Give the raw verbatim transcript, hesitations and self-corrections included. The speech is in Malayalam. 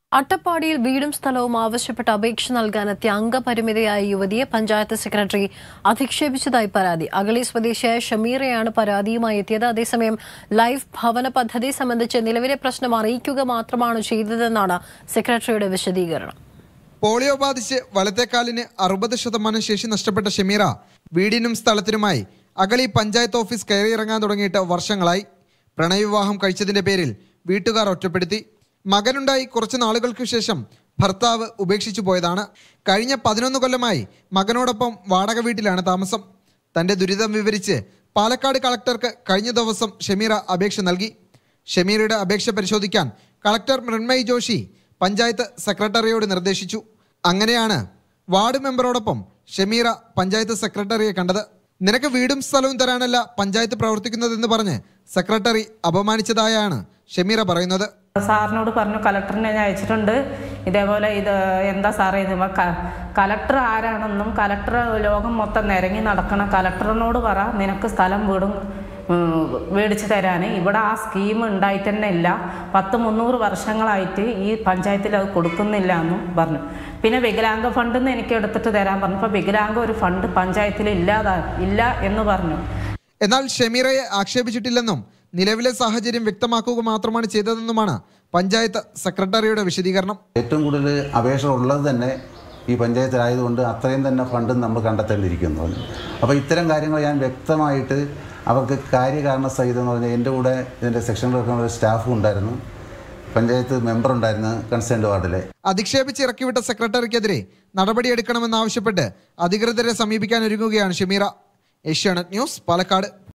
അട്ടപ്പാടിയിൽ വീടും സ്ഥലവും ആവശ്യപ്പെട്ട അപേക്ഷ നൽകാനെത്തിയ അംഗപരിമിതയായ യുവതിയെ പഞ്ചായത്ത് സെക്രട്ടറി അധിക്ഷേപിച്ചതായി പരാതി. അഗളി സ്വദേശിയായ ഷമീറയാണ് പരാതിയുമായി എത്തിയത്. അതേസമയം ലൈഫ് ഭവന പദ്ധതി സംബന്ധിച്ച് നിലവിലെ പ്രശ്നം അറിയിക്കുക മാത്രമാണ് ചെയ്തതെന്നാണ് സെക്രട്ടറിയുടെ വിശദീകരണം. പോളിയോ ബാധിച്ച് വലത്തേക്കാലിന് അറുപത് ശതമാനം ശേഷി നഷ്ടപ്പെട്ട ഷമീറ വീടിനും സ്ഥലത്തിനുമായി അഗളി പഞ്ചായത്ത് ഓഫീസ് കയറിയിറങ്ങാൻ തുടങ്ങിയിട്ട് വർഷങ്ങളായി. പ്രണയവിവാഹം കഴിച്ചതിന്റെ പേരിൽ വീട്ടുകാർ ഒറ്റപ്പെടുത്തി. മകനുണ്ടായി കുറച്ച് നാളുകൾക്ക് ശേഷം ഭർത്താവ് ഉപേക്ഷിച്ചു പോയതാണ്. കഴിഞ്ഞ പതിനൊന്ന് കൊല്ലമായി മകനോടൊപ്പം വാടക വീട്ടിലാണ് താമസം. തന്റെ ദുരിതം വിവരിച്ച് പാലക്കാട് കളക്ടർക്ക് കഴിഞ്ഞ ദിവസം ഷമീറ അപേക്ഷ നൽകി. ഷമീറയുടെ അപേക്ഷ പരിശോധിക്കാൻ കളക്ടർ മൃണ്മയി ജോഷി പഞ്ചായത്ത് സെക്രട്ടറിയോട് നിർദ്ദേശിച്ചു. അങ്ങനെയാണ് വാർഡ് മെമ്പറോടൊപ്പം ഷമീറ പഞ്ചായത്ത് സെക്രട്ടറിയെ കണ്ടത്. നിനക്ക് വീടും സ്ഥലവും തരാനല്ല പഞ്ചായത്ത് പ്രവർത്തിക്കുന്നതെന്ന് പറഞ്ഞ് സെക്രട്ടറി അപമാനിച്ചതായാണ് ഷമീറ പറയുന്നത്. സാറിനോട് പറഞ്ഞു, കലക്ടറിനെ ഞാൻ അയച്ചിട്ടുണ്ട്, ഇതേപോലെ ഇത് എന്താ സാറേ ഇത് കലക്ടർ ആരാണെന്നും കലക്ടർ ലോകം മൊത്തം നിരങ്ങി നടക്കണ കലക്ടറിനോട് പറ നിനക്ക് സ്ഥലം വീടും മേടിച്ചു തരാൻ. ഇവിടെ ആ സ്കീം ഉണ്ടായിട്ട് തന്നെ ഇല്ല, പത്ത് മുന്നൂറ് വർഷങ്ങളായിട്ട് ഈ പഞ്ചായത്തിൽ അത് കൊടുക്കുന്നില്ല എന്നും പറഞ്ഞു. പിന്നെ വികലാംഗ ഫണ്ടിൽ നിന്ന് എനിക്ക് എടുത്തിട്ട് തരാൻ പറഞ്ഞു. അപ്പോൾ വികലാംഗ ഒരു ഫണ്ട് പഞ്ചായത്തിൽ ഇല്ലാതാ ഇല്ല എന്ന് പറഞ്ഞു. എന്നാൽ ഷമീറയെ ആക്ഷേപിച്ചിട്ടില്ലെന്നും നിലവിലെ സാഹചര്യം വ്യക്തമാക്കുക മാത്രമാണ് ചെയ്തതെന്നുമാണ് പഞ്ചായത്ത് സെക്രട്ടറിയുടെ വിശദീകരണം. ഏറ്റവും കൂടുതൽ അപേക്ഷ ഉള്ളത് തന്നെ ഈ പഞ്ചായത്തിലായതുകൊണ്ട് അത്രയും തന്നെ ഫണ്ട് നമ്മൾ കണ്ടെത്തേണ്ടിയിരിക്കുന്നു. അപ്പോൾ ഇത്തരം കാര്യങ്ങൾ ഞാൻ വ്യക്തമായിട്ട് അവർക്ക് കാര്യകാരണ സഹിതം എന്ന് പറഞ്ഞാൽ എൻ്റെ കൂടെ ഇതിൻ്റെ സെക്ഷൻ ഒരു സ്റ്റാഫും ഉണ്ടായിരുന്നു, പഞ്ചായത്ത് മെമ്പർ ഉണ്ടായിരുന്നു കൺസേൺഡ് വാർഡിലെ. അധിക്ഷേപിച്ച് ഇറക്കിവിട്ട സെക്രട്ടറിക്കെതിരെ നടപടിയെടുക്കണമെന്നാവശ്യപ്പെട്ട് അധികൃതരെ സമീപിക്കാൻ ഒരുങ്ങുകയാണ് ഷമീറ. ഏഷ്യാനെറ്റ് ന്യൂസ്, പാലക്കാട്.